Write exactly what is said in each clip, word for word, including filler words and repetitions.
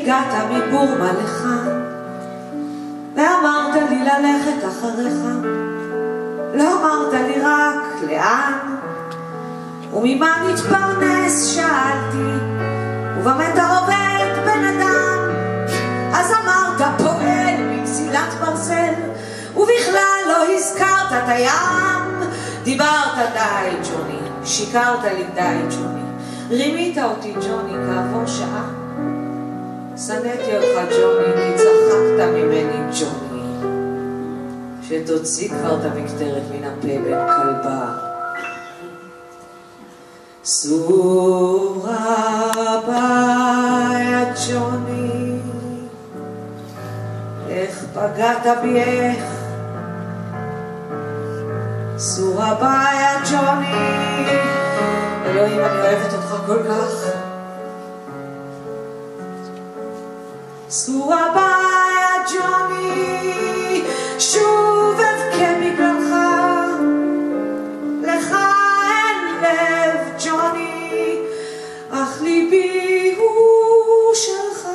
שהגעת מבורמה לכאן ואמרת לי ללכת אחריך, לא אמרת לי רק לאן וממה נתפרנס, שאלתי, ובמה אתה עובד בן אדם? אז אמרת פועל במסילת ברזל, ובכלל לא הזכרת את הים. דיברת די ג'וני, שיקרת לי די ג'וני, רימית אותי ג'וני כעבור שעה. שנאתי אותך ג'וני כי צחקת ממני ג'וני, שתוציא כבר את המקטרת מן הפה בן כלבה. סורה ביי ג'וני, איך פגעת בי איך. סורה ביי ג'וני, אלוהים אני אוהבת אותך כל כך. סורה ביי ג'וני, שוב אבכה בגללך, לך אין לב ג'וני, אך ליבי הוא שלך.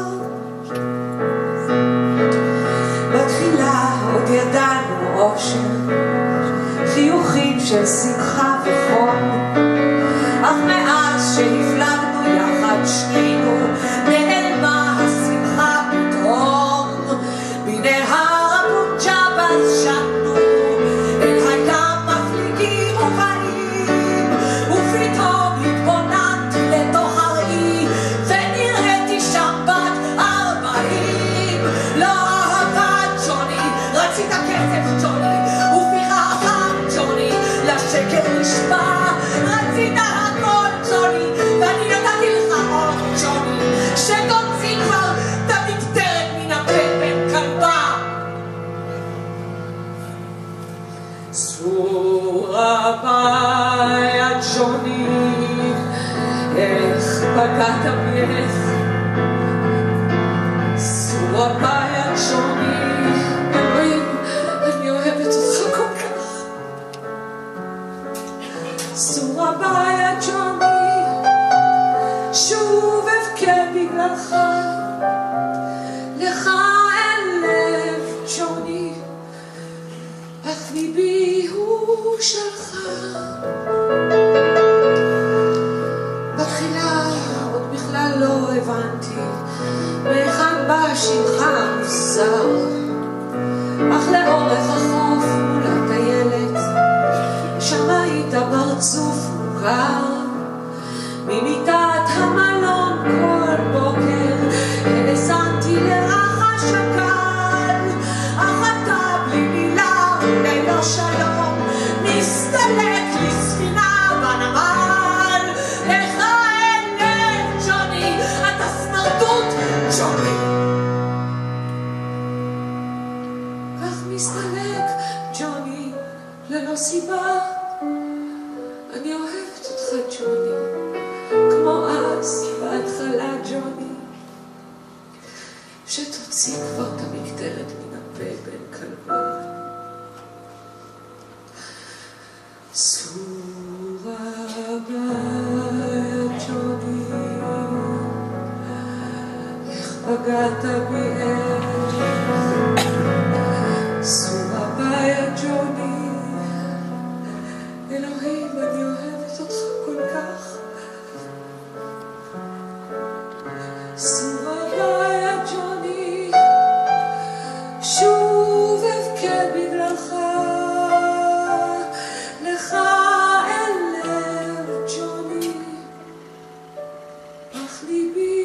בתחילה עוד ידענו אושר, חיוכים של שמחה וחום, אך מאז שהפלגנו יחד שנינו נעלמה השמחה פתאום. בנהר הפונג'אב אז שטנו אל הים מפליגים ובאים, ופתאום התבוננתי לתוך הראי ונראיתי שם בת ארבעים. לא אהבה ג'וני, רצית כסף ג'וני, ופיך חם ג'וני, לשקר נשמע, רצית הכל ג'וני, ואני נתתי לך עוד ג'וני, שתוציא כבר את המקטרת מן הפה בן כלבה. סורה ביי ג'וני, איך פגעת בי איך. סורה ביי ג'וני, אלוהים אני אוהבת אותך כל כך. סורה ביי ג'וני, שוב אבכה בגללך, לך אין לב ג'וני, אך ליבי הוא שלך. בתחילה עוד בכלל לא הבנתי מהיכן בא שמך המוזר, אך לאורך החוף מול הטיילת שם היית פרצוף מוכר. ממיטת המלון כל בוקר האזנתי לרחש הקל, אך אתה בלי מילה וללא שלום מסתלק לספינה בנמל. לך אין לב ג'וני, אתה סמרטוט ג'וני, כך מסתלק ג'וני ללא סיבה. אני אוהבת אותך ג'וני, כמו אז בהתחלה ג'וני, שתוציא כבר את המקטרת מן הפה בן כלבה. סורה ביי ג'וני, איך פגעת בי איך. סורה ביי ג'וני, אלוהים אני אוהבת אותך כל כך. סורה ביי ג'וני, שוב אבכה בגללך, לך אין לב ג'וני, אך ליבי